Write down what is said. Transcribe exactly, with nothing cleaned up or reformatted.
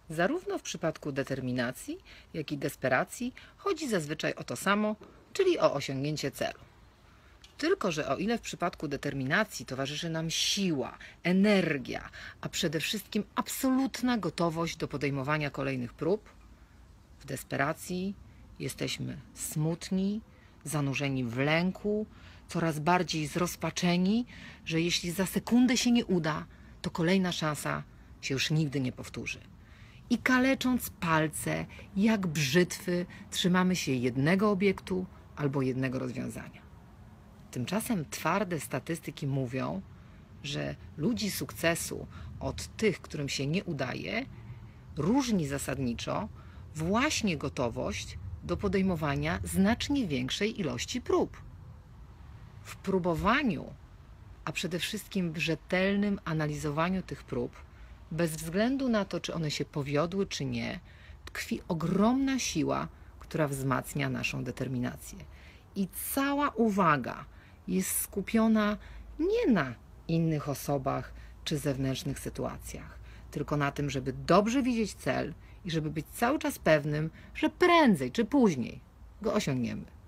Zarówno w przypadku determinacji, jak i desperacji chodzi zazwyczaj o to samo, czyli o osiągnięcie celu. Tylko że o ile w przypadku determinacji towarzyszy nam siła, energia, a przede wszystkim absolutna gotowość do podejmowania kolejnych prób, w desperacji jesteśmy smutni, zanurzeni w lęku, coraz bardziej zrozpaczeni, że jeśli za sekundę się nie uda, to kolejna szansa się już nigdy nie powtórzy. I kalecząc palce, jak brzytwy, trzymamy się jednego obiektu albo jednego rozwiązania. Tymczasem twarde statystyki mówią, że ludzi sukcesu od tych, którym się nie udaje, różni zasadniczo właśnie gotowość do podejmowania znacznie większej ilości prób. W próbowaniu, a przede wszystkim w rzetelnym analizowaniu tych prób, bez względu na to, czy one się powiodły, czy nie, tkwi ogromna siła, która wzmacnia naszą determinację. I cała uwaga jest skupiona nie na innych osobach czy zewnętrznych sytuacjach, tylko na tym, żeby dobrze widzieć cel i żeby być cały czas pewnym, że prędzej czy później go osiągniemy.